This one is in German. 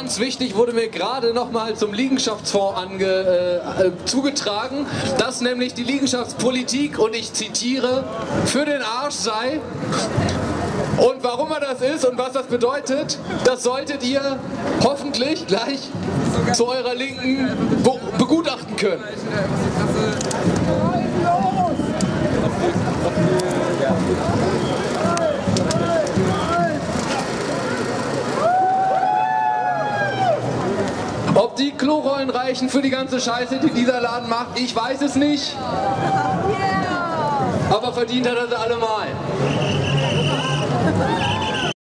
ganz wichtig, wurde mir gerade nochmal zum Liegenschaftsfonds zugetragen, dass nämlich die Liegenschaftspolitik, und ich zitiere, für den Arsch sei. Und warum er das ist und was das bedeutet, das solltet ihr hoffentlich gleich zu eurer Linken begutachten können. Ob die Klorollen reichen für die ganze Scheiße, die dieser Laden macht, ich weiß es nicht. Aber verdient hat er sie allemal.